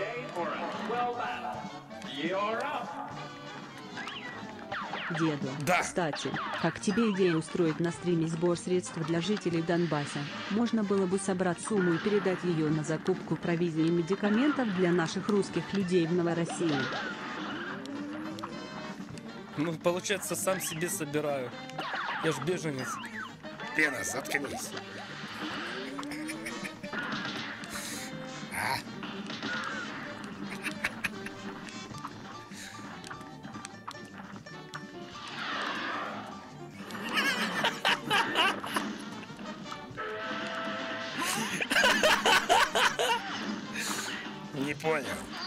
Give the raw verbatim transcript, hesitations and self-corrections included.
Деду, Да. кстати, как тебе идея устроить на стриме сбор средств для жителей Донбасса? Можно было бы собрать сумму и передать ее на закупку провизии и медикаментов для наших русских людей в Новороссии. Ну, получается, сам себе собираю. Я ж беженец. Лена, заткнись. А? Не понял.